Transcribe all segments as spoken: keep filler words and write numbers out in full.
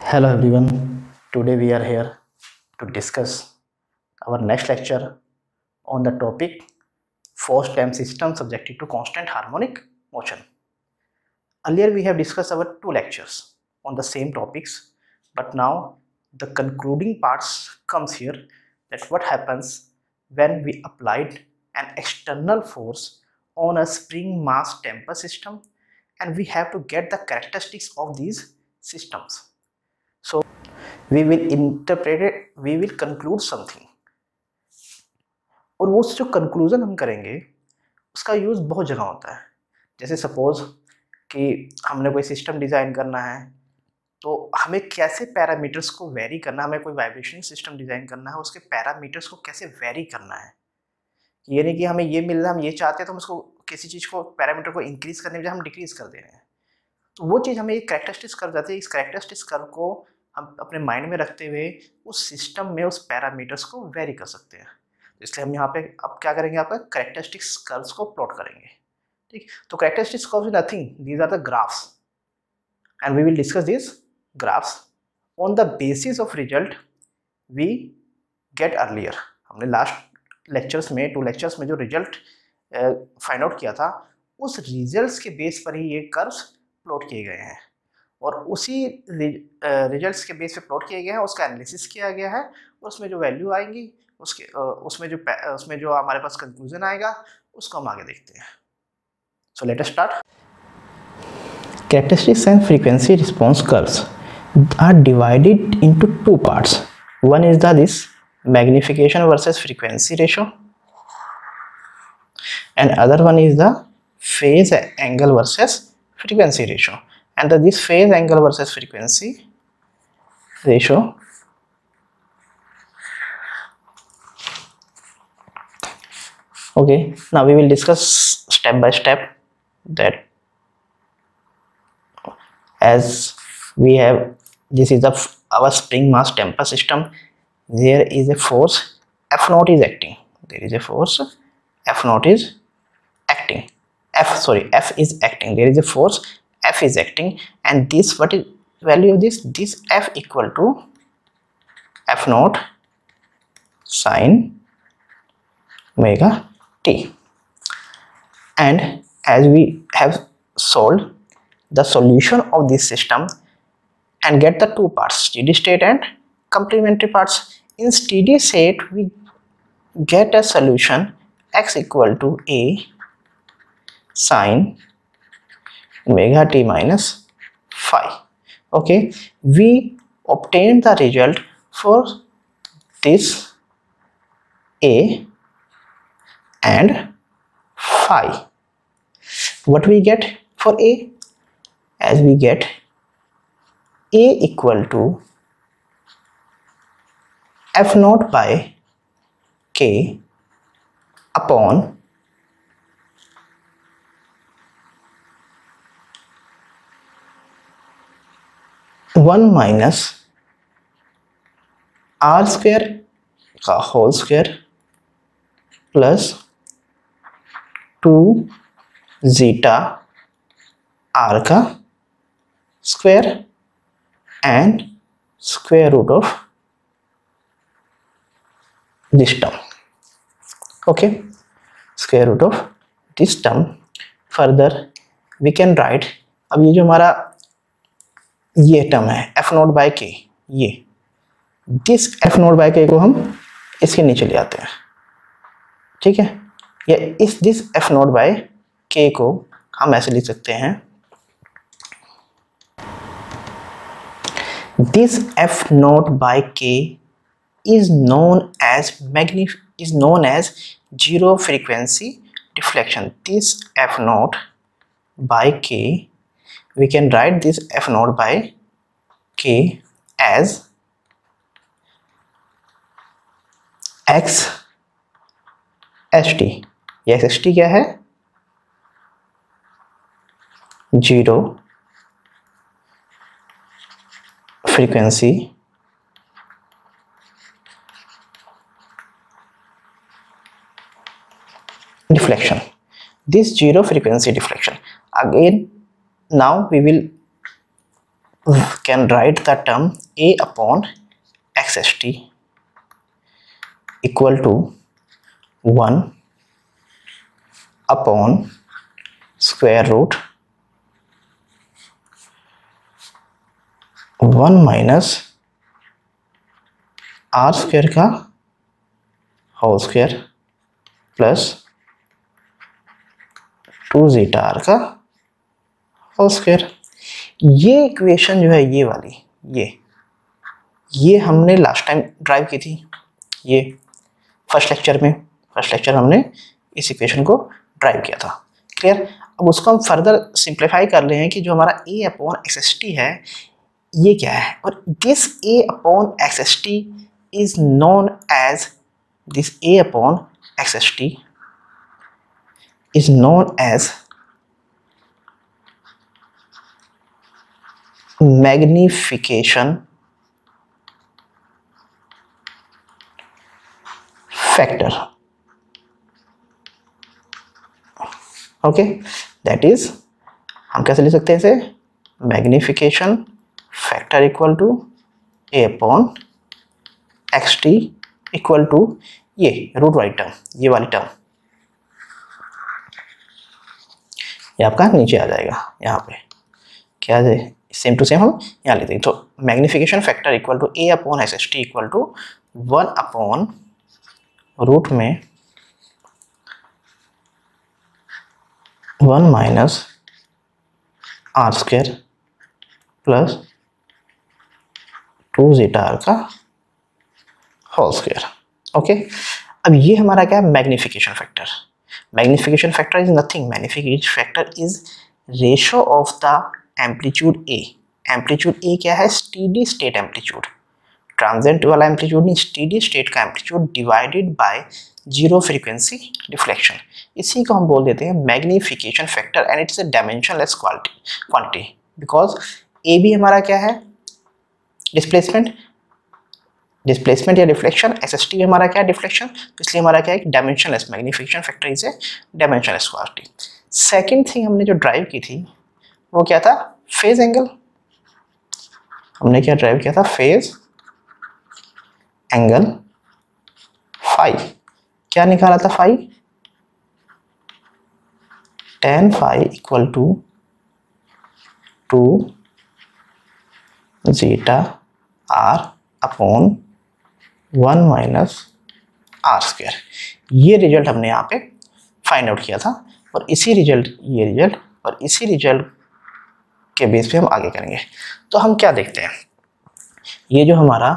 Hello everyone, today we are here to discuss our next lecture on the topic force time system subjected to constant harmonic motion. Earlier we have discussed our two lectures on the same topics, but now the concluding parts comes here, that what happens when we applied an external force on a spring mass temper system and we have to get the characteristics of these systems. So we will interpret it, we will conclude something, और वो जो conclusion हम करेंगे उसका use बहुत जगह होता है. जैसे सपोज कि हमने कोई सिस्टम डिज़ाइन करना है, तो हमें कैसे पैरामीटर्स को वेरी करना है, हमें कोई वाइब्रेशन सिस्टम डिज़ाइन करना है, उसके पैरामीटर्स को कैसे वेरी करना है. ये नहीं कि हमें ये मिल रहा है, हम ये चाहते हैं तो हम उसको किसी चीज़ को पैरामीटर को इंक्रीज़ करने के बजाय हम डिक्रीज़ कर दे रहे हैं. तो वो चीज़ हमें एक कैरेक्टरिस्टिक्स कर जाती है. इस कैरेक्टरिस्टिक्स कर्व को हम अपने माइंड में रखते हुए उस सिस्टम में उस पैरामीटर्स को वेरी कर सकते हैं. तो इसलिए हम यहाँ पे अब क्या करेंगे, आपका कैरेक्टरिस्टिक्स कर्व्स को प्लॉट करेंगे. ठीक, तो characteristics curves is nothing, these are the graphs and we will discuss this graphs on the basis of result we get earlier. हमने लास्ट लेक्चर्स में टू लेक्चर्स में जो रिजल्ट फाइंड आउट किया था, उस रिजल्ट्स के बेस पर ही ये कर्व्स प्लॉट किए गए हैं और उसी रिजल्ट्स के बेस पे प्लॉट किए गए हैं, उसका एनालिसिस किया गया है और उसमें जो वैल्यू आएंगी उसके उसमें जो उसमें जो हमारे पास कंक्लूजन आएगा उसको हम आगे देखते हैं. So let us start. Characteristics and frequency response curves are divided into two parts. One is the this magnification versus frequency ratio and other one is the phase angle versus frequency ratio, and the, this phase angle versus frequency ratio okay. Now we will discuss step by step that as we have, this is the our spring mass temper system. There is a force F naught is acting. There is a force F naught is acting. F sorry F is acting. There is a force F is acting, and this, what is value of this? This F equal to F naught sine omega t. And as we have solved the solution of this system and get the two parts, steady state and complementary parts. In steady state we get a solution x equal to a sine omega t minus phi. Okay, we obtain the result for this a and phi. What we get for a? As we get a equal to f naught by k upon one minus R square का whole square plus two zeta R का square and square root of this term. Okay, square root of this term. Further we can write, अब ये जो हमारा ये term है F naught by के, ये दिस एफ नोट बाय के को हम इसके नीचे ले आते हैं. ठीक है, या इस दिस एफ नोट बाय के को हम ऐसे लिख सकते हैं, this F naught by K is known as magnif is known as zero frequency deflection. This F naught by K, we can write this f naught by k as x ht. ये x ht क्या है? Zero फ्रीक्वेंसी deflection. This zero frequency deflection. Again, now we will can write the term A upon X S T equal to one upon square root one minus R square का whole square plus two zeta R का whole square. ये equation जो है ये वाली ये ये हमने लास्ट टाइम ड्राइव की थी, ये फर्स्ट लेक्चर में फर्स्ट लेक्चर हमने इस इक्वेशन को ड्राइव किया था। क्लियर। अब उसको हम फर्दर सिंप्लीफाई कर रहे हैं कि जो हमारा A upon X S T है ये क्या है, और this A upon X S T is known as this a upon xst is known as magnification factor. Okay, that is हम कैसे लिख सकते हैं इसे, magnification factor equal to a upon X T equal to ये root वाली term, ये वाली टर्म ये आपका नीचे आ जाएगा। यहाँ पे क्या आ जाए, सेम टू सेम हम यहाँ लेते हैं। तो magnification factor equal to A upon S S T equal to one upon root में one minus R square plus two zeta R का होल स्क्वायर। ओके, अब ये हमारा क्या है, magnification factor. Magnification factor is nothing, magnification factor is ratio of the amplitude A. Amplitude A क्या है, steady state amplitude, transient वाला amplitude नहीं, स्टेडी स्टेट का amplitude divided by zero frequency deflection. इसी को हम बोल देते हैं magnification factor and it's a dimensionless quality quantity because A भी हमारा क्या है, डिस्प्लेसमेंट डिस्प्लेसमेंट या डिफ्लेक्शन, एस एस टी हमारा क्या है, डिफ्लेक्शन, तो इसलिए हमारा क्या है, dimensionless. Magnification factor is a dimensionless quantity. Second thing हमने जो ड्राइव की थी वो क्या था, फेज एंगल। हमने क्या ड्राइव किया था, फेज एंगल फाई। क्या निकाला था phi, tan phi equal to two zeta R upon one minus R square. ये रिजल्ट हमने यहाँ पे फाइंड आउट किया था, और इसी रिजल्ट ये रिजल्ट और इसी रिजल्ट के बेस पे हम आगे करेंगे। तो हम क्या देखते हैं, ये जो हमारा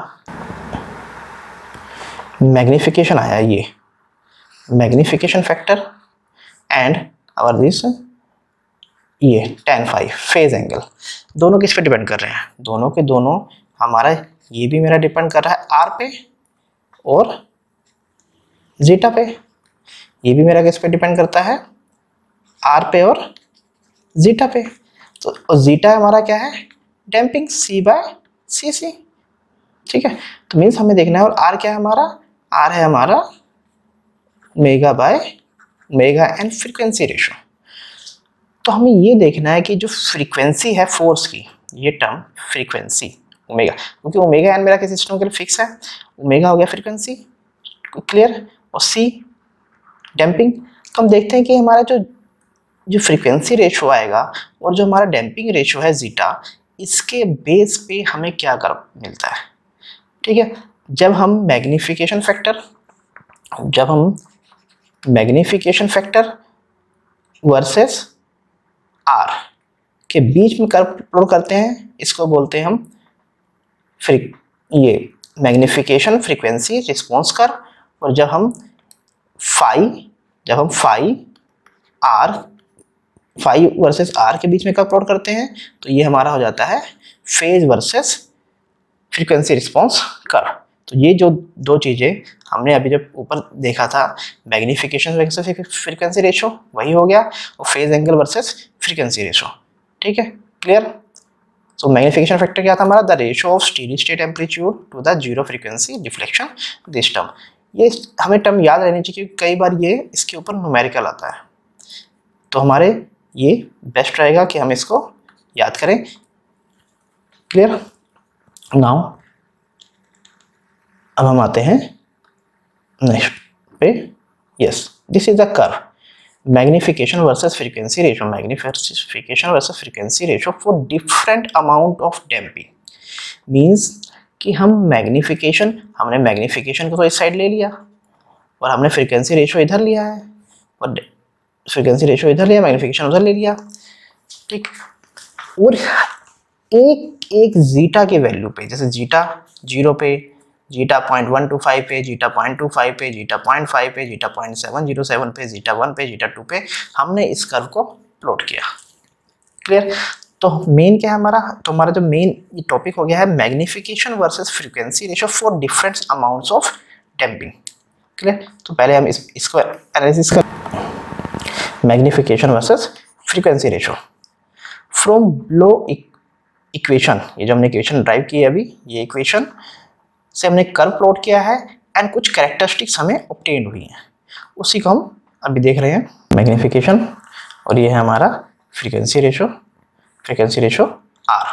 मैग्निफिकेशन आया, ये magnification factor and our this ये टेन फाइव फेज एंगल, दोनों किस पे डिपेंड कर रहे हैं, दोनों के दोनों हमारा, ये भी मेरा डिपेंड कर रहा है आर पे और जीटा पे, ये भी मेरा किस पे डिपेंड करता है, आर पे और जीटा पे। तो और जीटा हमारा क्या है, डैम्पिंग, सी बाय सी सी। ठीक है, तो मीन्स हमें देखना है, और आर क्या है हमारा, आर है हमारा omega by omega n frequency ratio. तो हमें ये देखना है कि जो फ्रीक्वेंसी है फोर्स की, ये टर्म फ्रीक्वेंसी ओमेगा, क्योंकि ओमेगा एन मेरा किस सिस्टम के लिए फिक्स है, ओमेगा हो गया फ्रीक्वेंसी, क्लियर, और सी डैम्पिंग। तो हम देखते हैं कि हमारा जो जो फ्रीक्वेंसी रेशो आएगा और जो हमारा डैम्पिंग रेशो है जीटा, इसके बेस पे हमें क्या कर मिलता है। ठीक है, जब हम मैग्निफिकेशन फैक्टर जब हम मैग्निफिकेशन फैक्टर वर्सेस आर के बीच में कर प्लॉट करते हैं, इसको बोलते हैं हम फ्री ये मैग्निफिकेशन फ्रीक्वेंसी रिस्पॉन्स कर। और जब हम फाई जब हम phi R phi versus R के बीच में कर प्लॉट करते हैं, तो ये हमारा हो जाता है फेज वर्सेस फ्रीक्वेंसी रिस्पॉन्स कर। तो ये जो दो चीज़ें हमने अभी जब ऊपर देखा था, मैग्निफिकेशन वर्सेस फ्रीक्वेंसी रेशो वही हो गया, और phase angle versus frequency ratio. ठीक है, क्लियर। सो मैग्निफिकेशन फैक्टर क्या था हमारा, the ratio of steady state amplitude to the zero frequency deflection, this term. ये हमें टर्म याद रहनी चाहिए क्योंकि कई बार ये इसके ऊपर न्यूमेरिकल आता है, तो हमारे ये बेस्ट रहेगा कि हम इसको याद करें। क्लियर। नाउ अब हम आते हैं नेक्स्ट पे। Yes, this is the curve magnification versus frequency ratio, magnification versus frequency ratio for different amount of damping. Means कि हम मैग्निफिकेशन हमने मैग्निफिकेशन को तो इस साइड ले लिया और हमने फ्रीक्वेंसी रेशियो इधर लिया है, और फ्रीक्वेंसी रेशियो इधर लिया, मैग्निफिकेशन उधर ले लिया, ठीक। और एक एक जीटा की वैल्यू पे, जैसे जीटा जीरो पे, zeta point one two five पे, जीटा पॉइंट टू फाइव पे, जीटा पॉइंट फाइव पे, zeta point seven zero seven पे, जीटा वन पे, जीटा टू पे, हमने इस कर्व को प्लॉट किया। क्लियर। तो मेन क्या है हमारा, तो हमारा जो मेन टॉपिक हो गया है magnification versus frequency ratio for different amounts of damping. Clear. तो पहले हम इस इसको एनालिसिस कर magnification versus frequency ratio from below equation. ये जो हमने इक्वेशन ड्राइव की है अभी, ये इक्वेशन से हमने कर्व प्लॉट किया है एंड कुछ कैरेक्टरिस्टिक्स हमें ऑब्टेन हुई हैं, उसी को हम अभी देख रहे हैं। मैग्निफिकेशन और ये है हमारा frequency ratio, frequency ratio R.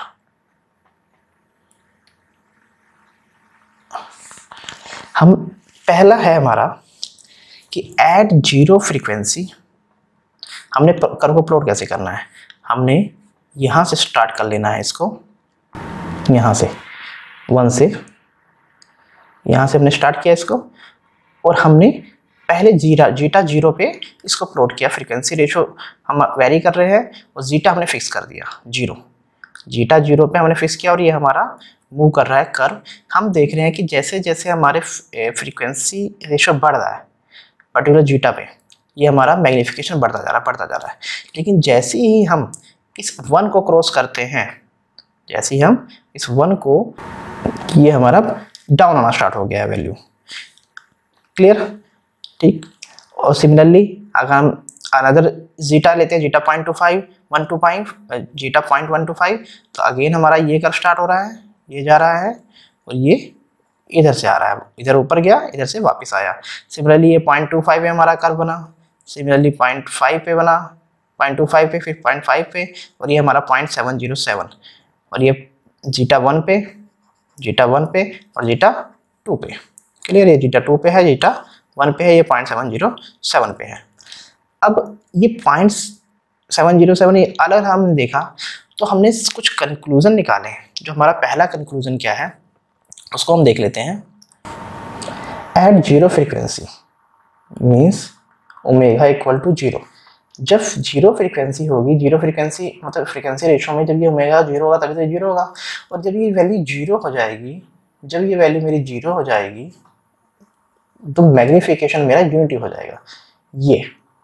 हम पहला है हमारा कि एट जीरो फ्रीक्वेंसी हमने कर्व को प्लॉट कैसे करना है। हमने यहां से स्टार्ट कर लेना है इसको, यहां से वन से, यहां से हमने स्टार्ट किया इसको, और हमने पहले जीरा जीटा जीरो पे इसको प्लॉट किया। फ्रीक्वेंसी रेशियो हम वेरी कर रहे हैं और जीटा हमने फिक्स कर दिया जीरो, जीटा जीरो पे हमने फिक्स किया और ये हमारा मूव कर रहा है कर्व। हम देख रहे हैं कि जैसे जैसे हमारे फ्रीक्वेंसी रेशियो बढ़ रहा है पर्टिकुलर जीटा पे, ये हमारा मैग्निफिकेशन बढ़ता जा रहा है बढ़ता जा रहा है। लेकिन जैसे ही हम इस वन को क्रॉस करते हैं, जैसे ही हम इस वन को, ये हमारा डाउन आना स्टार्ट हो गया है वैल्यू। क्लियर, ठीक। और सिमिलरली अगर हम अनदर जीटा लेते हैं, zeta point two five one two five zeta point one two five, तो अगेन हमारा ये कर्व स्टार्ट हो रहा है, ये जा रहा है और ये इधर से आ रहा है, इधर ऊपर गया, इधर से वापस आया। सिमिलरली ये पॉइंट टू फाइव पे हमारा कर्व बना, सिमिलरली पॉइंट फाइव पे बना, पॉइंट टू फाइव पे, फिर पॉइंट फाइव पे, और ये हमारा पॉइंट सेवन जीरो सेवन, और ये जीटा वन पे, जीटा वन पे और जीटा टू पे। क्लियर, ये जीटा टू पे है, जीटा वन पे है, ये पॉइंट सेवन जीरो सेवन पे है। अब ये पॉइंट सेवन जीरो सेवन ये अलग हमने देखा, तो हमने कुछ कंक्लूजन निकाले। जो हमारा पहला कंक्लूजन क्या है उसको हम देख लेते हैं। At zero frequency means omega equal to zero. जब जीरो फ्रीक्वेंसी होगी, जीरो फ्रीक्वेंसी मतलब फ्रीक्वेंसी रेशियो में जब ये ओमेगा जीरो होगा तभी तो जीरो होगा, और जब ये वैल्यू जीरो हो जाएगी, जब ये वैल्यू मेरी जीरो हो जाएगी तो मैग्निफिकेशन मेरा यूनिटी हो जाएगा, ये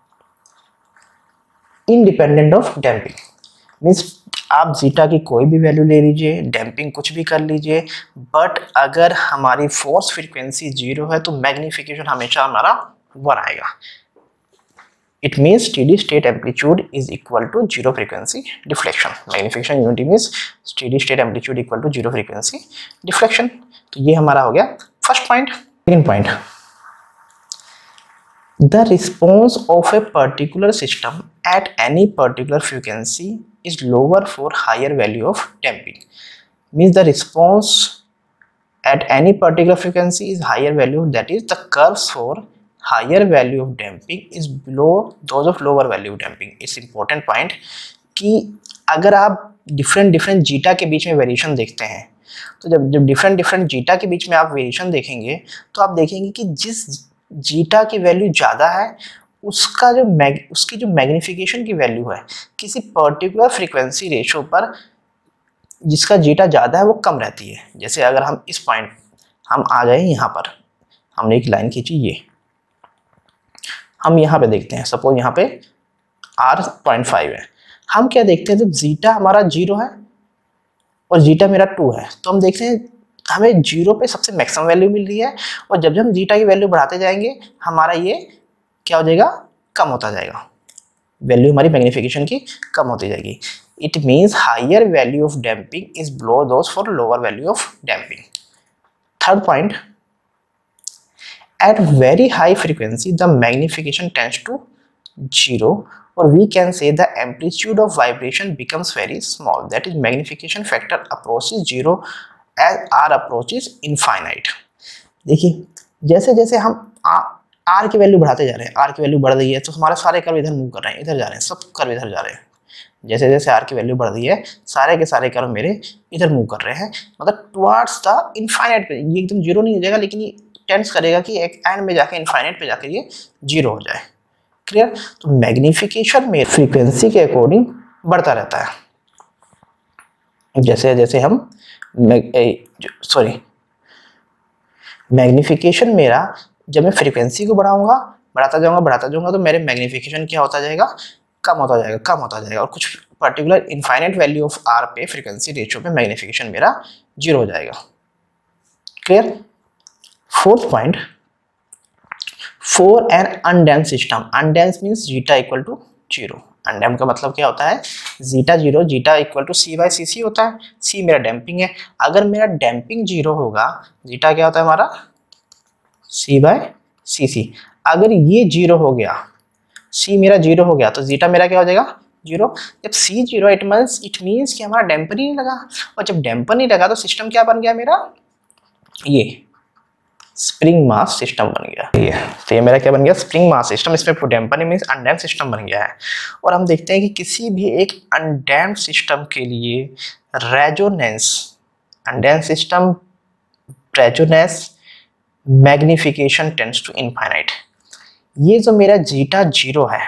इंडिपेंडेंट ऑफ डैम्पिंग। मीन्स आप जीटा की कोई भी वैल्यू ले लीजिए, डैम्पिंग कुछ भी कर लीजिए, बट अगर हमारी फोर्स फ्रीक्वेंसी जीरो है तो मैग्निफिकेशन हमेशा हमारा वन आएगा। It means steady state amplitude is equal to zero frequency deflection. Magnification unity means steady state amplitude equal to zero frequency deflection. तो ये हमारा हो गया first point. Second point, the response of a particular system at any particular frequency is lower for higher value of damping. Means the response at any particular frequency is higher value, that is the curves for higher value of damping is below those of lower value of damping. It's important point कि अगर आप different different zeta के बीच में variation देखते हैं, तो जब जब डिफरेंट डिफरेंट जीटा के बीच में आप वेरिएशन देखेंगे तो आप देखेंगे कि जिस जीटा की वैल्यू ज़्यादा है उसका जो मैग उसकी जो मैग्निफिकेशन की वैल्यू है किसी पर्टिकुलर फ्रीक्वेंसी रेशो पर जिसका जीटा ज़्यादा है वो कम रहती है। जैसे अगर हम इस पॉइंट हम आ जाए यहाँ पर, हमने एक लाइन खींची, ये हम यहाँ पे देखते हैं, सपोज यहाँ पे आर पॉइंट फाइव है, हम क्या देखते हैं जब जीटा हमारा जीरो है और जीटा मेरा टू है तो हम देखते हैं हमें जीरो पे सबसे मैक्सिमम वैल्यू मिल रही है, और जब जब हम जीटा की वैल्यू बढ़ाते जाएंगे हमारा ये क्या हो जाएगा, कम होता जाएगा, वैल्यू हमारी मैग्निफिकेशन की कम होती जाएगी। It means higher value of damping is below those for lower value of damping. Third point, at very high frequency the magnification tends to zero और we can say the amplitude of vibration becomes very small, that is magnification factor approaches zero as R approaches infinite. देखिए जैसे जैसे हम are की value बढ़ाते जा रहे हैं, आर की वैल्यू बढ़ रही है तो हमारे सारे कर्व इधर मूव कर रहे हैं, इधर जा रहे हैं, सब कर्व इधर जा रहे हैं। जैसे जैसे आर की वैल्यू बढ़ रही है सारे के सारे कर्व मेरे इधर मूव कर रहे हैं, मतलब टुवर्ड्स द इनफाइनाइट पे। ये एकदम जीरो नहीं हो जाएगा लेकिन ये टेंड्स करेगा कि एक एंड में जाके इनफाइनाइट पे जाकर ये जीरो हो जाए। क्लियर? तो मैग्निफिकेशन में फ्रीक्वेंसी के अकॉर्डिंग बढ़ता रहता है। जैसे जैसे हम सॉरी मैग्निफिकेशन मेरा जब मैं फ्रीक्वेंसी को बढ़ाऊंगा बढ़ाता जाऊंगा बढ़ाता जाऊंगा तो मेरे मैग्निफिकेशन क्या होता जाएगा, कम होता जाएगा कम होता जाएगा और कुछ particular infinite value of R पे फ्रीक्वेंसी रेशियो पे मैग्निफिकेशन मेरा जीरो हो जाएगा। Clear? Fourth point, for an undamped system, undamped means zeta equal to zero. Undamped का मतलब क्या होता है, zeta zero, zeta equal to C by C C होता है। सी मेरा डैम्पिंग है, अगर मेरा डैम्पिंग जीरो होगा जीटा क्या होता है हमारा सी बाई सी सी। अगर ये जीरो हो गया, सी मेरा जीरो हो गया तो जीटा मेरा क्या हो जाएगा जीरो। जब C zero it means it means कि हमारा डैम्पर ही नहीं लगा, और जब डैम्पर नहीं लगा तो सिस्टम क्या बन गया मेरा, ये स्प्रिंग मास सिस्टम बन गया। ये तो ये मेरा क्या बन गया स्प्रिंग मास सिस्टम, इसमें डैम्पर नहीं मींस अनडैम्प्ड सिस्टम बन गया है। और हम देखते हैं कि किसी भी एक अनडैम्प्ड सिस्टम के लिए resonance, undamped system resonance magnification tends to infinite. ये जो मेरा जीटा जीरो है,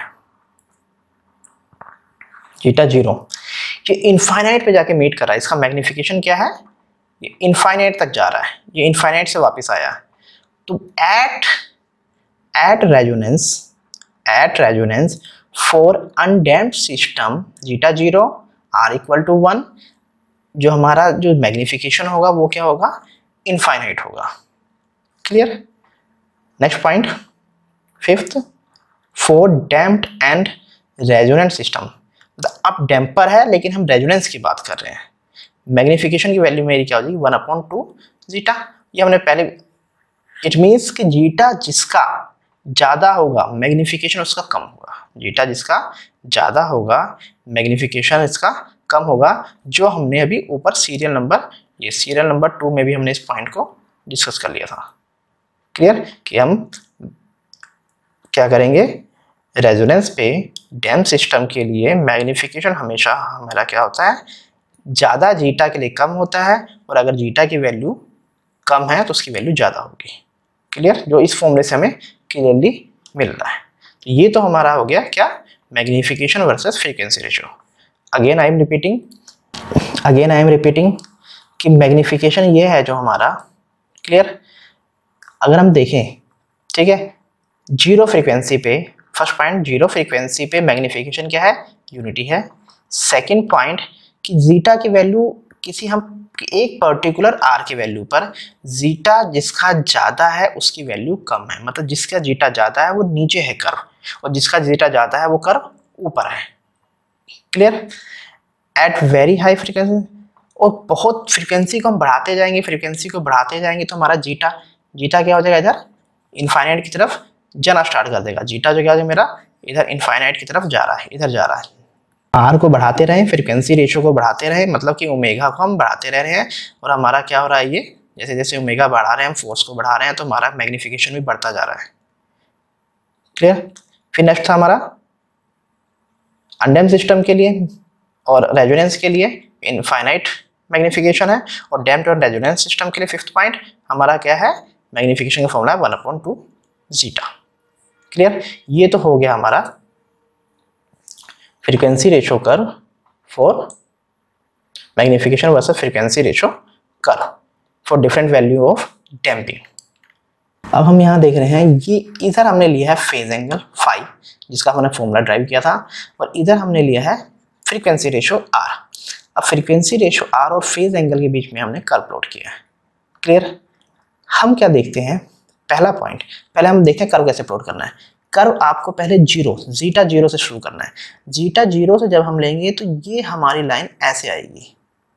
जीटा जीरो ये इनफाइनाइट पे जाके मीट कर रहा है, इसका मैग्निफिकेशन क्या है, ये इनफाइनाइट तक जा रहा है, ये इनफाइनाइट से वापस आया। तो at at resonance at resonance for undamped system zeta zero R equal to one, जो हमारा जो मैग्निफिकेशन होगा वो क्या होगा इनफाइनाइट होगा। Clear? Next point fifth, for damped and resonant system, अब डैम्पर है लेकिन हम रेजोनेंस की बात कर रहे हैं, मैग्निफिकेशन की वैल्यू मेरी क्या हो जाएगी वन अपॉन टू जीटा। ये हमने पहले, इट मीन्स कि जीटा जिसका ज़्यादा होगा मैग्निफिकेशन उसका कम होगा, जीटा जिसका ज़्यादा होगा मैग्निफिकेशन इसका कम होगा, जो हमने अभी ऊपर सीरियल नंबर ये सीरियल नंबर टू में भी हमने इस पॉइंट को डिस्कस कर लिया था। क्लियर? कि हम क्या करेंगे, रेजोनेंस पे डैम्प सिस्टम के लिए मैग्निफिकेशन हमेशा हमारा क्या होता है ज़्यादा जीटा के लिए कम होता है, और अगर जीटा की वैल्यू कम है तो उसकी वैल्यू ज़्यादा होगी। क्लियर? जो इस फॉर्मूले से हमें क्लियरली मिल रहा है। तो ये तो हमारा हो गया क्या magnification versus frequency ratio. Again I am repeating again I am repeating कि मैग्निफिकेशन ये है जो हमारा, क्लियर, अगर हम देखें, ठीक है, जीरो फ्रीक्वेंसी पे, फर्स्ट पॉइंट जीरो फ्रीक्वेंसी पे मैग्निफिकेशन क्या है यूनिटी है। सेकंड पॉइंट कि जीटा की वैल्यू किसी हम एक पर्टिकुलर आर की वैल्यू पर जीटा जिसका ज़्यादा है उसकी वैल्यू कम है, मतलब जिसका जीटा ज़्यादा है वो नीचे है कर्व, और जिसका जीटा ज़्यादा है वो कर्व ऊपर है। Clear? At very high frequency, और बहुत फ्रीक्वेंसी को हम बढ़ाते जाएंगे फ्रीक्वेंसी को बढ़ाते जाएंगे तो हमारा जीटा जीटा क्या हो जाएगा इधर इनफाइनाइट की तरफ जाना स्टार्ट कर देगा। जीटा जो क्या हो जाएगा मेरा इधर इनफाइनाइट की तरफ जा रहा है, इधर जा रहा है। आर को बढ़ाते रहें, फ्रीक्वेंसी रेशियो को बढ़ाते रहें, मतलब कि ओमेगा को हम बढ़ाते रह रहे हैं, और हमारा क्या हो रहा है, ये जैसे जैसे ओमेगा बढ़ा रहे हैं हम फोर्स को बढ़ा रहे हैं तो हमारा मैग्निफिकेशन भी बढ़ता जा रहा है। क्लियर? फिर नेक्स्ट था हमारा अनडैम्प्ड सिस्टम के लिए और रेजोनेंस के लिए इनफाइनाइट मैग्निफिकेशन है, और डैम्प्ड और रेजोनेंस सिस्टम के लिए फिफ्थ पॉइंट हमारा क्या है मैग्निफिकेशन का फॉर्मूला है one upon two zeta. Clear? ये तो हो गया हमारा frequency ratio curve for magnification versus frequency ratio curve for different value of damping. अब हम यहाँ देख रहे हैं ये इधर हमने लिया है फेज एंगल फाइव जिसका हमने फॉर्मूला ड्राइव किया था, और इधर हमने लिया है फ्रीक्वेंसी रेशियो आर। अब फ्रीक्वेंसी रेशियो आर और फेज एंगल के बीच में हमने कर्व प्लॉट किया है। क्लियर? हम क्या देखते हैं, पहला पॉइंट, पहले हम देखते हैं कर्व कैसे प्लॉट करना है। कर्व आपको पहले जीरो जीटा जीरो से शुरू करना है। जीटा जीरो से जब हम लेंगे तो ये हमारी लाइन ऐसे आएगी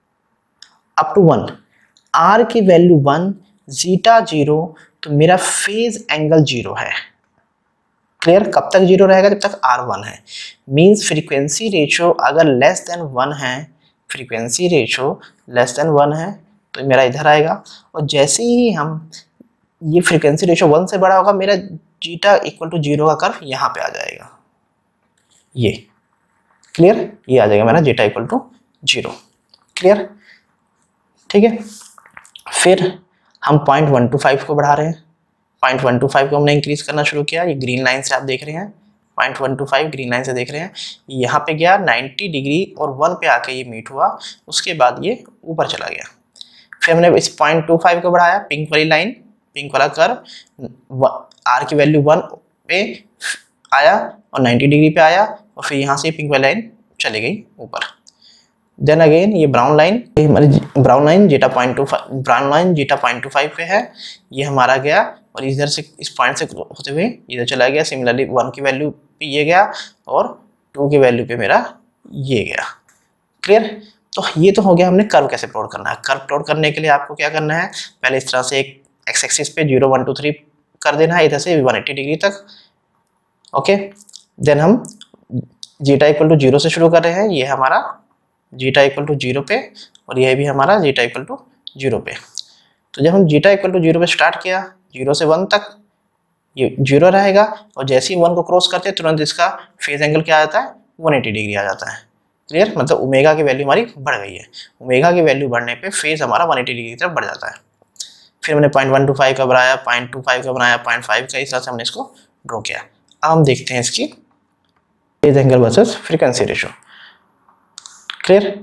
अप टू वन, आर की वैल्यू वन, जीटा जीरो, तो मेरा फेज एंगल जीरो है। क्लियर? कब तक जीरो रहेगा? जब तक आर वन है। मीन्स फ्रीक्वेंसी रेशो अगर लेस देन वन है, frequency ratio less than one है तो मेरा इधर आएगा, और जैसे ही हम ये फ्रीक्वेंसी रेशो वन से बड़ा होगा, मेरा जीटा इक्वल टू जीरो का कर्व यहाँ पे आ जाएगा, ये क्लियर? ये आ जाएगा मेरा zeta equal to zero. Clear? ठीक है। फिर हम पॉइंट वन टू फाइव को बढ़ा रहे हैं, पॉइंट वन टू फाइव को हमने इंक्रीज करना शुरू किया। ये ग्रीन लाइन से आप देख रहे हैं, point one two five green line से देख रहे हैं। यहाँ पे गया नाइन्टी डिग्री और वन पे आके ये मीट हुआ, उसके बाद ये ऊपर चला गया। फिर हमने इस पॉइंट टू फाइव को बढ़ाया, पिंक वाली लाइन, पिंक वाला कर्व आर की वैल्यू वन पे आया और नाइन्टी डिग्री पे आया, और फिर यहाँ से पिंक वाली लाइन चली गई ऊपर। देन अगेन ये ब्राउन लाइन, ये हमारी brown line zeta point two five, brown line zeta point two five पे है, ये हमारा गया और इधर से इस पॉइंट से होते हुए इधर चला गया। सिमिलरली वन की वैल्यू पे ये गया और टू की वैल्यू पे मेरा ये गया। क्लियर? तो ये तो हो गया हमने कर्व कैसे प्लॉट करना है। कर्व प्लॉट करने के लिए आपको क्या करना है, पहले इस तरह से एक एक्स एक्सिस पे जीरो वन टू थ्री कर देना है, इधर से वन एट्टी डिग्री तक। ओके, देन हम जीटा इक्वल टू जीरो से शुरू कर रहे हैं, ये हमारा जीटा इक्वल टू जीरो पे, और यह भी हमारा जीटा इक्वल टू जीरो पे। तो जब हम जीटा इक्वल टू जीरो पे स्टार्ट किया, जीरो से वन तक ये जीरो रहेगा, और जैसे ही वन को क्रॉस करते हैं तुरंत इसका फेज एंगल क्या आ जाता है, वन एट्टी डिग्री आ जाता है। क्लियर? मतलब ओमेगा की वैल्यू हमारी बढ़ गई है। ओमेगा की वैल्यू बढ़ने पे फेज हमारा वन एट्टी डिग्री की तरफ बढ़ जाता है। फिर हमने पॉइंट वन टू फाइव का बनाया, पॉइंट टू फाइव का बनाया, पॉइंट फाइव का, इस तरह से हमने इसको ड्रॉ किया। अब हम देखते हैं इसकी phase angle versus frequency ratio. Clear?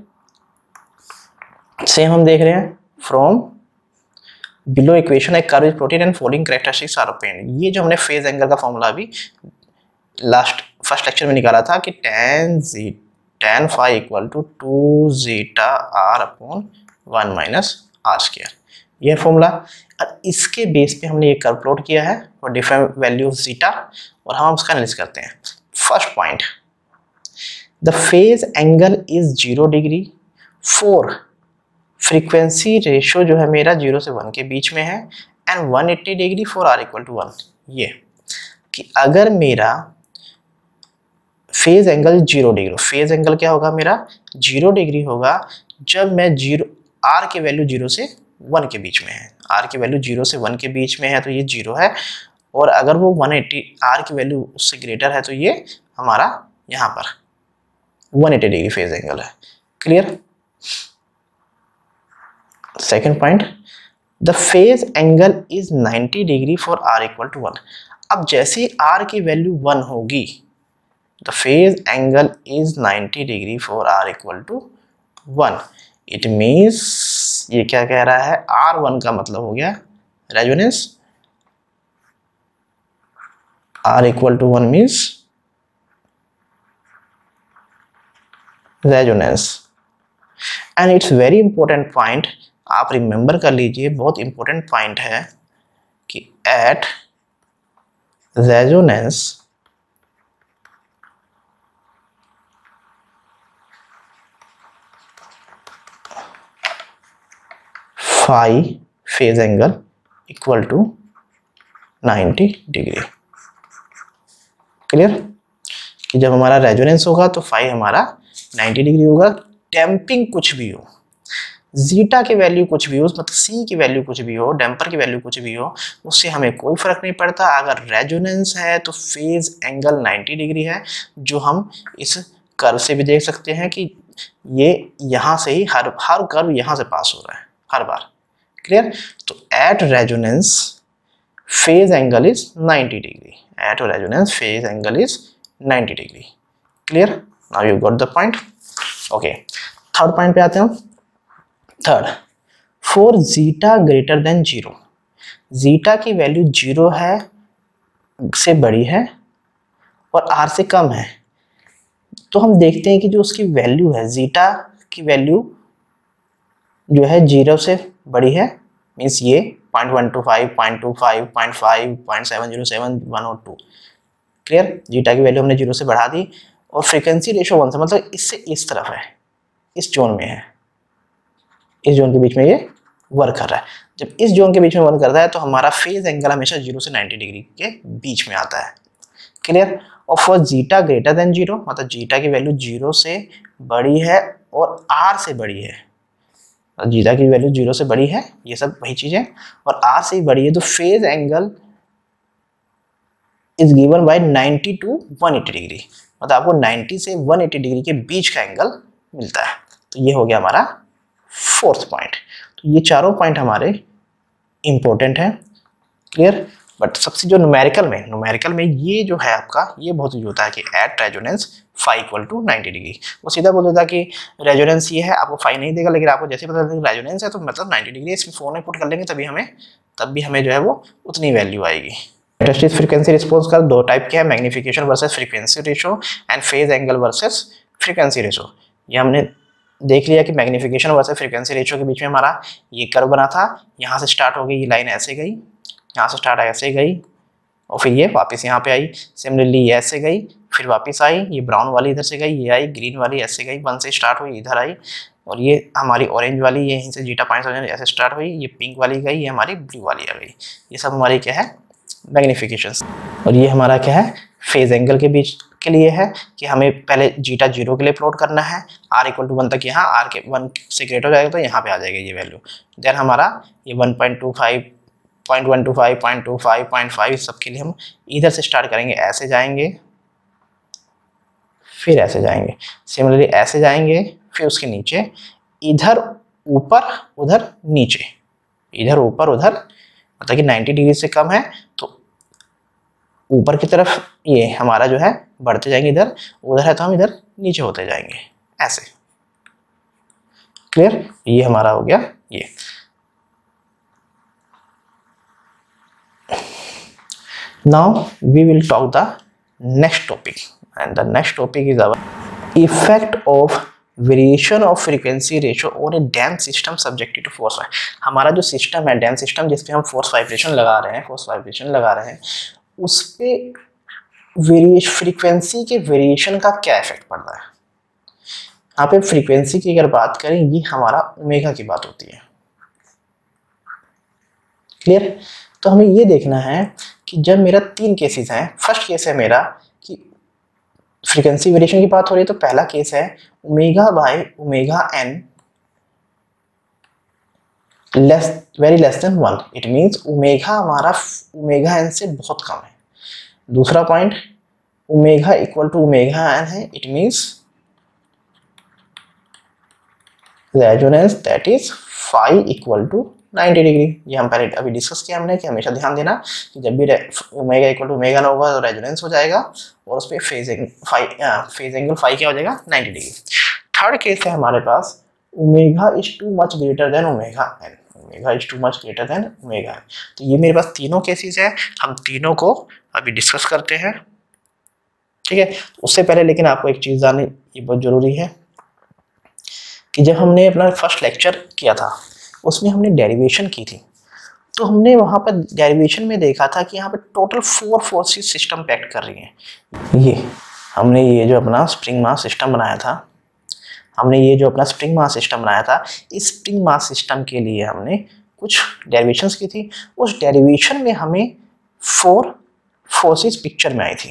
Same हम देख रहे हैं, from below equation a curve is plotted and following characteristics are obtained. ये जो हमने फेज एंगल का फॉर्मूला अभी लास्ट फर्स्ट लेक्चर में निकाला था कि tan जी tan phi equal to two zeta R upon one minus R square, ये फॉर्मूला। और इसके बेस पे हमने ये कर्व प्लॉट किया है और डिफरेंट वैल्यू ऑफ जीटा, और हम उसका एनालिसिस करते हैं। First point, the phase angle is zero degree for frequency ratio जो है मेरा जीरो से वन के बीच में है, and one eighty degree for R equal to one. ये कि अगर मेरा phase angle zero degree, phase angle क्या होगा मेरा, जीरो डिग्री होगा जब मैं जीरो आर की वैल्यू जीरो से वन के बीच में है। आर की वैल्यू जीरो से वन के बीच में है तो ये जीरो है, और अगर वो वन एट्टी आर की वैल्यू उससे ग्रेटर है तो ये हमारा यहाँ पर one eighty degree phase angle है। Clear? Second point, the phase angle is ninety degree for R equal to one. अब जैसे आर की वैल्यू वन होगी, the phase angle is ninety degree for R equal to one. It means ये क्या कह रहा है, आर वन का मतलब हो गया resonance, r equal to one means resonance. And it's very important point, आप रिमेंबर कर लीजिए, बहुत इंपॉर्टेंट पॉइंट है कि at resonance phi phase angle equal to ninety degree. Clear? कि जब हमारा रेजोनेंस होगा तो फाई हमारा नाइन्टी डिग्री होगा। डैम्पिंग कुछ भी हो, जीटा की वैल्यू कुछ भी हो, मतलब सी की वैल्यू कुछ भी हो, डैम्पर की वैल्यू कुछ भी हो, उससे हमें कोई फर्क नहीं पड़ता। अगर रेजोनेंस है तो फेज एंगल नाइन्टी डिग्री है, जो हम इस कर्व से भी देख सकते हैं कि ये यहाँ से ही हर हर कर्व यहाँ से पास हो रहा है हर बार। क्लियर? तो at resonance phase angle is ninety degree, at resonance phase angle is ninety degree. Clear? Now you got the point. Okay, third point पे आते हैं। Third, for zeta greater than zero, zeta की value zero है से बड़ी है और are से कम है, तो हम देखते हैं कि जो उसकी वैल्यू है, जीटा की वैल्यू जो है जीरो से बड़ी है, मीन्स ये point one two five, point two five, point five, point seven zero seven, one और टू। क्लियर? जीटा की वैल्यू हमने जीरो से बढ़ा दी, और फ्रीक्वेंसी रेशो वन से, मतलब इससे इस तरफ है, इस जोन में है, इस जोन के बीच में ये वर्क कर रहा है। जब इस जोन के बीच में वर्क करता है तो हमारा फेज एंगल हमेशा जीरो से नाइन्टी डिग्री के बीच में आता है। क्लियर। और for zeta greater than zero, मतलब जीटा की वैल्यू जीरो से बड़ी है और आर से बड़ी है, जीटा की वैल्यू जीरो से बड़ी है, ये सब वही चीजें, और आर से बड़ी है, तो phase angle is given by ninety to one eighty degree, मतलब आपको नाइंटी से वन एटी डिग्री के बीच का एंगल मिलता है। तो ये हो गया हमारा फोर्थ पॉइंट। तो ये चारों पॉइंट हमारे इंपॉर्टेंट हैं, क्लियर। बट सबसे जो न्यूमेरिकल में न्यूमेरिकल में ये जो है आपका, ये बहुत यूज होता है कि at resonance phi equal to ninety degree. वो सीधा बोल देता है कि रेजोनेंस ये है, आपको फाइव नहीं देगा, लेकिन आपको जैसे पता चलेगा रेजोनेंस है तो मतलब नाइंटी डिग्री, इसमें फोन में पुट कर लेंगे तभी हमें तब भी हमें जो है वो उतनी वैल्यू आएगी। लेटेस्ट फ्रीक्वेंसी रिस्पॉन्स का दो टाइप के हैं, magnification versus frequency ratio and phase angle versus frequency ratio. ये हमने देख लिया कि मैग्निफिकेशन वर्सेस फ्रीक्वेंसी रेशो के बीच में हमारा ये कर्व बना था, यहाँ से स्टार्ट हो गई ये लाइन, ऐसे गई, यहाँ से स्टार्ट आई ऐसे गई और फिर ये वापस यहाँ पे आई। सिमिलरली ये ऐसे गई फिर वापस आई, ये ब्राउन वाली इधर से गई, ये आई, ग्रीन वाली ऐसे गई, वन से स्टार्ट हुई इधर आई, और ये हमारी ऑरेंज वाली ये यहीं से जीटा पॉइंट ऐसे स्टार्ट हुई, ये पिंक वाली गई, ये हमारी ब्लू वाली आ गई। ये सब हमारी क्या है, मैग्निफिकेशन। और ये हमारा क्या है, फेज एंगल के बीच के लिए है कि हमें पहले जीटा जीरो के लिए प्लॉट करना है, आर इक्वल टू वन तक, यहाँ आर के वन से ग्रेटर हो जाएगा तो यहाँ पे आ जाएगा ये वैल्यू। देन हमारा ये one point two five, point one two five, point two five, point five, इस सब के लिए हम इधर से स्टार्ट करेंगे, ऐसे जाएंगे फिर ऐसे जाएंगे, सिमिलरली ऐसे जाएंगे फिर उसके नीचे, इधर ऊपर उधर नीचे, इधर ऊपर उधर, मतलब कि नाइंटी डिग्री से कम है तो ऊपर की तरफ ये हमारा जो है बढ़ते जाएंगे, इधर उधर है तो हम इधर नीचे होते जाएंगे ऐसे, क्लियर। ये हमारा हो गया ये। Now we will talk the next topic and the next topic is our effect of variation of frequency ratio और a damped system subjected to force. हमारा जो सिस्टम है डैम सिस्टम, जिसपे हम फोर्स वाइब्रेशन लगा रहे हैं फोर्स वाइब्रेशन लगा रहे हैं उस पे वेरिएशन, फ्रीक्वेंसी के वेरिएशन का क्या इफेक्ट पड़ता है। यहाँ पे फ्रीक्वेंसी की अगर बात करें, ये हमारा ओमेगा की बात होती है, क्लियर। तो हमें ये देखना है कि जब मेरा तीन केसेस हैं, फर्स्ट केस है मेरा कि फ्रीक्वेंसी वेरिएशन की बात हो रही है, तो पहला केस है omega by omega n less very less than one, it means omega हमारा ओमेगा एन से बहुत कम है। दूसरा point omega equal to omega n है, it means resonance that is phi equal to ninety degree. ये हम पहले अभी डिस्कस किया हमने कि हमेशा ध्यान देना कि जब भी ओमेगा इक्वल टू ओमेगा ना होगा तो रेजोनेंस हो जाएगा और उस पर phase phi phase angle phi क्या हो जाएगा, नाइंटी डिग्री। थर्ड केस है हमारे पास omega is too much greater than omega n, omega is too much greater than omega n. तो ये मेरे पास तीनों केसेस है, हम तीनों को अभी डिस्कस करते हैं, ठीक है। उससे पहले लेकिन आपको एक चीज़ जाननी ये बहुत ज़रूरी है कि जब हमने अपना फर्स्ट लेक्चर किया था उसमें हमने डेरिवेशन की थी, तो हमने वहाँ पर डेरिवेशन में देखा था कि यहाँ पर टोटल फोर फोर्सेस सिस्टम पे एक्ट कर रही हैं। ये हमने ये जो अपना स्प्रिंग मास सिस्टम बनाया था हमने ये जो अपना स्प्रिंग मास सिस्टम बनाया था इस स्प्रिंग मास सिस्टम के लिए हमने कुछ डेरिवेशंस की थी। उस डेरिवेशन में हमें फोर फोर्सेस पिक्चर में आई थी।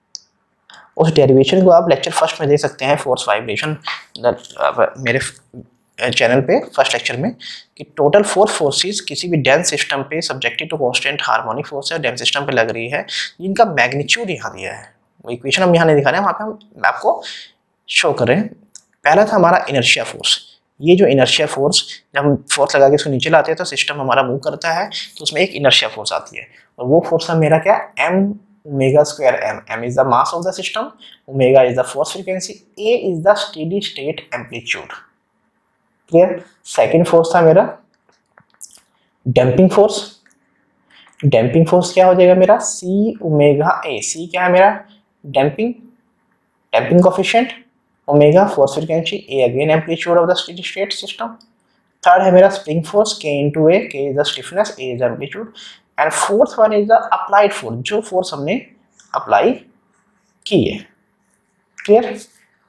उस डेरिवेशन को आप लेक्चर फर्स्ट में देख सकते हैं, फोर्स वाइब्रेशन मेरे चैनल पे फर्स्ट लेक्चर में, कि टोटल फोर फोर्सेस किसी भी डेंस सिस्टम पे subjected to constant harmonic force है डेंस सिस्टम पे लग रही है, जिनका मैग्नीट्यूड यहाँ दिया है। वो इक्वेशन हम यहाँ नहीं दिखा रहे हैं, वहाँ पे हम आपको शो कर रहे हैं। पहला था हमारा इनर्शिया फोर्स। ये जो इनर्शिया फोर्स, जब हम फोर्स लगा के इसको नीचे लाते हैं तो सिस्टम हमारा मूव करता है, तो उसमें एक इनर्शिया फोर्स आती है और वो फोर्स है मेरा क्या, m omega square m. M is the mass of the system, omega is the force frequency, a is the steady state amplitude, clear. Second force था मेरा डैम्पिंग फोर्स। डैम्पिंग फोर्स क्या हो जाएगा मेरा, सी ओमेगा ए। सी क्या है मेरा, damping damping coefficient, omega force frequency, A again amplitude of the steady state system. Third है मेरा spring force, K into A, K is the stiffness, A is amplitude. And fourth one is the applied force, जो force हमने apply की है, clear.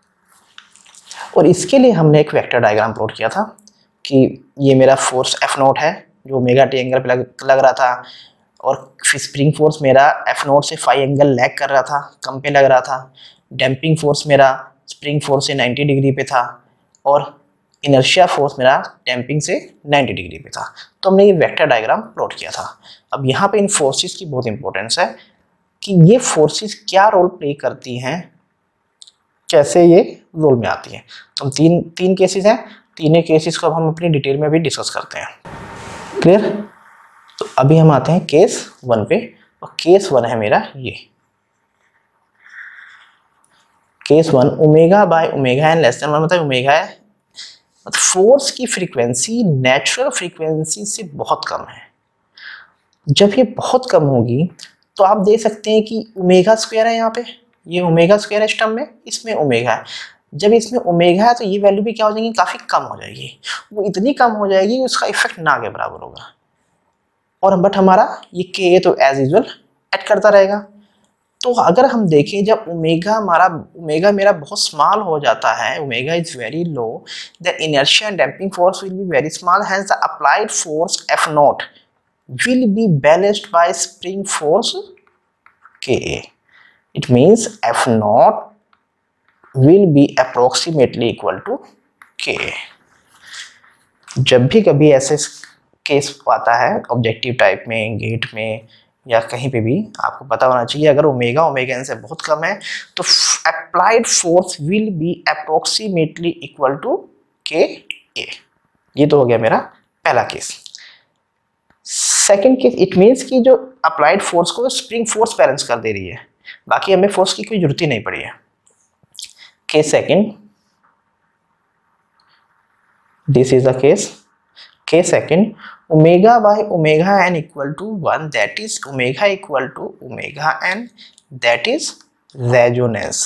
और इसके लिए हमने एक वेक्टर डायग्राम प्लॉट किया था कि ये मेरा फोर्स एफ नॉट है जो ओमेगा टी एंगल पे लग, लग रहा था, और स्प्रिंग फोर्स मेरा एफ नोट से फाइव एंगल लैग कर रहा था, कम पे लग रहा था। डैम्पिंग फोर्स मेरा स्प्रिंग फोर्स से नाइंटी डिग्री पे था और इनर्शिया फोर्स मेरा डैम्पिंग से नाइंटी डिग्री पे था। तो हमने ये वेक्टर डायग्राम प्लॉट किया था। अब यहाँ पे इन फोर्सेस की बहुत इंपॉर्टेंस है कि ये फोर्सेस क्या रोल प्ले करती हैं, कैसे ये रोल में आती हैं। तो हम तीन तीन केसेस हैं, तीनों केसेस को अब हम अपनी डिटेल में भी डिस्कस करते हैं। क्लियर? तो अभी हम आते हैं केस वन पे, और केस वन है मेरा ये case one, omega by omega n less than one, मतलब ओमेगा है फोर्स की फ्रीक्वेंसी नेचुरल फ्रीक्वेंसी से बहुत कम है। जब ये बहुत कम होगी तो आप देख सकते हैं कि ओमेगा स्क्वायर है, यहाँ पे ये ओमेगा स्क्वायर है स्टर्म में, इसमें ओमेगा है। जब इसमें ओमेगा है तो ये वैल्यू भी क्या हो जाएगी, काफ़ी कम हो जाएगी। वो इतनी कम हो जाएगी कि उसका इफेक्ट ना के बराबर होगा। और बट हमारा ये के तो एज यूजुअल ऐड करता रहेगा। तो अगर हम देखें जब ओमेगा हमारा ओमेगा मेरा बहुत स्मॉल हो जाता है, omega is very low, the inertia and damping force will be very small, hence the applied force f naught will be balanced by spring force Ka. It means F naught will be approximately equal to Ka. जब भी कभी ऐसे case आता है objective type में, gate में या कहीं पे भी, आपको पता होना चाहिए अगर ओमेगा ओमेगा एन से बहुत कम है तो applied force will be approximately equal to k a. ये तो हो गया मेरा पहला केस। सेकेंड केस, इट मीन्स कि जो अप्लाइड फोर्स को स्प्रिंग फोर्स बैलेंस कर दे रही है, बाकी हमें फोर्स की कोई जरूरत ही नहीं पड़ी है। Case second, this is the case case second, omega by omega n equal to one, that is omega equal to omega n, that is resonance,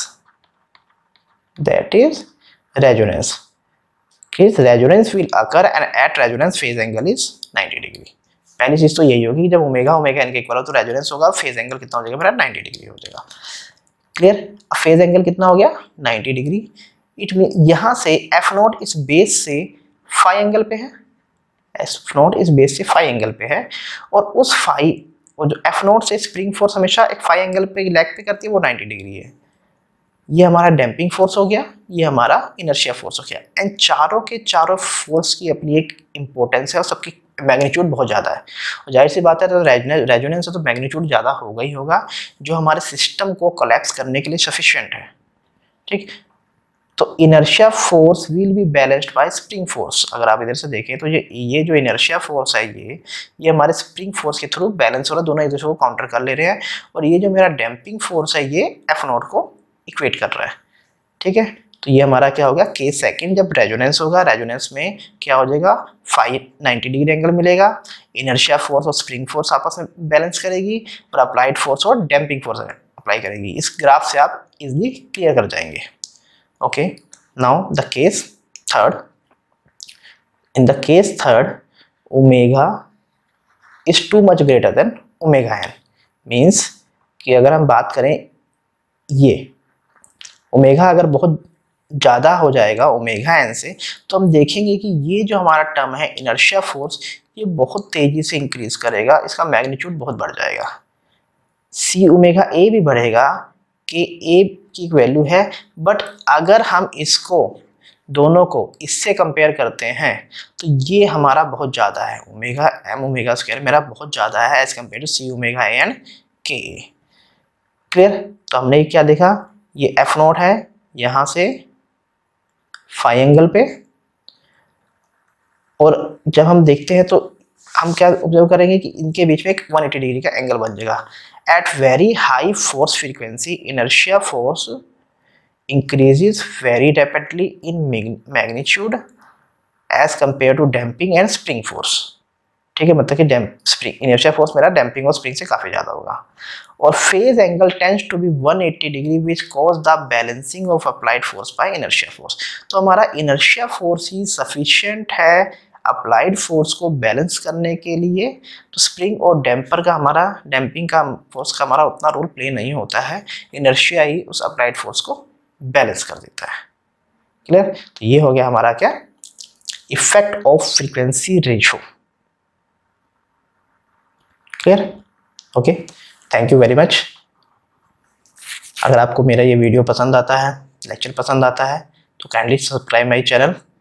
that is resonance. Case resonance will occur and at resonance phase angle is ninety degree. पहली चीज तो यही होगी, जब omega omega n के equal हो तो resonance होगा, फेज एंगल कितना हो जाएगा मेरा नाइंटी डिग्री हो जाएगा। क्लियर? फेज एंगल कितना हो गया नाइंटी डिग्री। इट मीन यहाँ से एफ नॉट इस बेस से फाइव एंगल पे है, एफ नॉट इस बेस से फाइव एंगल पे है, और उस फाइव और जो एफ नॉट से स्प्रिंग फोर्स हमेशा एक फाइव एंगल पे लैग पे करती है, वो नाइंटी डिग्री है। ये हमारा डैम्पिंग फोर्स हो गया, ये हमारा इनर्शिया फोर्स हो गया। एंड चारों के चारों फोर्स की अपनी एक इंपॉर्टेंस है और सबकी मैग्नीट्यूड बहुत ज़्यादा है। और जाहिर सी बात है तो रेजोनेंस है तो मैग्नीट्यूड ज़्यादा होगा ही होगा, जो हमारे सिस्टम को कोलैप्स करने के लिए सफिशिएंट है। ठीक, तो inertia force will be balanced by spring force. अगर आप इधर से देखें तो ये ये जो इनर्शिया फोर्स है ये ये हमारे स्प्रिंग फोर्स के थ्रू बैलेंस हो रहा है, दोनों एक दूसरे को काउंटर कर ले रहे हैं। और ये जो मेरा डैम्पिंग फोर्स है ये एफ नॉट को इक्वेट कर रहा है। ठीक है, तो ये हमारा क्या होगा केस सेकंड, जब रेजोनेंस होगा, रेजोनेंस में क्या हो जाएगा फाइव नाइंटी डिग्री एंगल मिलेगा, इनर्शिया फोर्स और स्प्रिंग फोर्स आपस में बैलेंस करेगी और अप्लाइड फोर्स और डैम्पिंग फोर्स अप्लाई करेगी। इस ग्राफ से आप इजिली क्लियर कर जाएंगे। Okay, now the case third, in the case third omega is too much greater than omega n, means कि अगर हम बात करें ये ओमेगा अगर बहुत ज़्यादा हो जाएगा ओमेगा एन से, तो हम देखेंगे कि ये जो हमारा टर्म है इनर्शिया फोर्स ये बहुत तेज़ी से इंक्रीज करेगा, इसका मैग्नीट्यूड बहुत बढ़ जाएगा। सी ओमेगा ए भी बढ़ेगा, कि ए की वैल्यू है, बट अगर हम इसको दोनों को इससे कंपेयर करते हैं तो ये हमारा बहुत ज़्यादा है, ओमेगा एम ओमेगा स्क्वायर मेरा बहुत ज़्यादा है as compare to c omega a and k. Clear? तो हमने क्या देखा, ये एफ नॉट है यहाँ से फाइव एंगल पे, और जब हम देखते हैं तो हम क्या ऑब्जर्व करेंगे कि इनके बीच में एक वन एटी डिग्री का एंगल बन जाएगा। At very high force frequency inertia force increases very rapidly in magnitude as compare to damping and spring force. ठीक है, मतलब कि डैम्प स्प्रिंग इनर्शिया फोर्स मेरा डैम्पिंग और स्प्रिंग से काफ़ी ज़्यादा होगा। और phase angle tends to be one eighty degree which cause the balancing of applied force by inertia force. तो हमारा इनर्शिया फोर्स ही सफिशिएंट है अप्लाइड फोर्स को बैलेंस करने के लिए। तो स्प्रिंग और डैम्पर का हमारा डैम्पिंग का फोर्स का हमारा उतना रोल प्ले नहीं होता है, इनर्शिया ही उस अप्लाइड फोर्स को बैलेंस कर देता है। क्लियर? तो ये हो गया हमारा क्या, effect of frequency ratio. Clear? Okay, thank you very much. अगर आपको मेरा ये वीडियो पसंद आता है, लेक्चर पसंद आता है, तो काइंडली सब्सक्राइब माई चैनल